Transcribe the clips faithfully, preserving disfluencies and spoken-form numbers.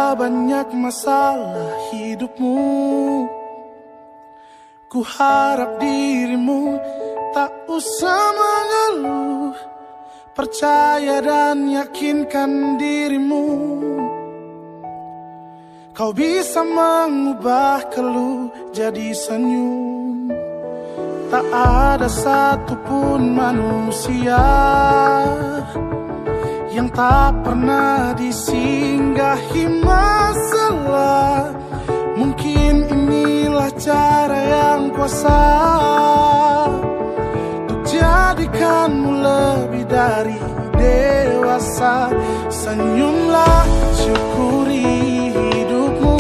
Betapa banyak masalah hidupmu, ku harap dirimu tak usah mengeluh. Percaya dan yakinkan dirimu, kau bisa mengubah keluh jadi senyum. Tak ada satupun manusia yang tak pernah disinggahi masalah. Mungkin inilah cara yang kuasa untuk jadikanmu lebih dari dewasa. Senyumlah, syukuri hidupmu,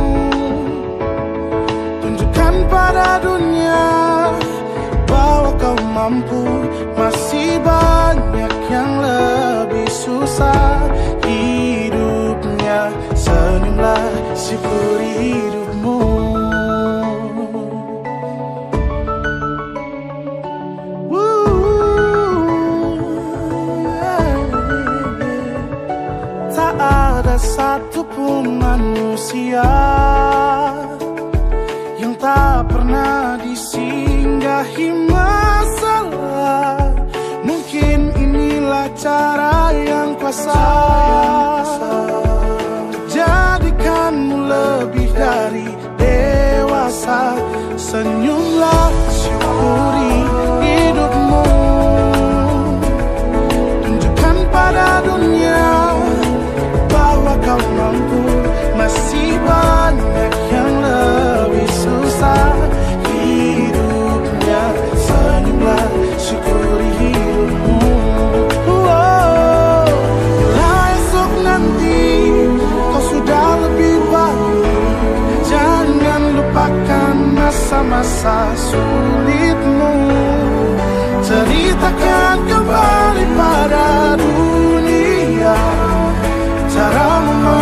tunjukkan pada dunia bahwa kau mampu. Masih banyak yang lebih susah hidupnya. Senyumlah, syukuri hidupmu. Tak ada satupun manusia yang tak pernah disinggahi masalah. Mungkin inilah cara yang kuasa jadikanmu lebih dari dewasa. Senyumlah, syukuri hidupmu, tunjukkan pada dunia bahwa kau mampu. Masih banyak yang lebih susah hidupnya. Senyumlah, syukuri hidupmu. Oh, bila esok nanti kau sudah lebih baik, jangan lupakan masa-masa sulitmu. Ceritakan kembali pada dunia cara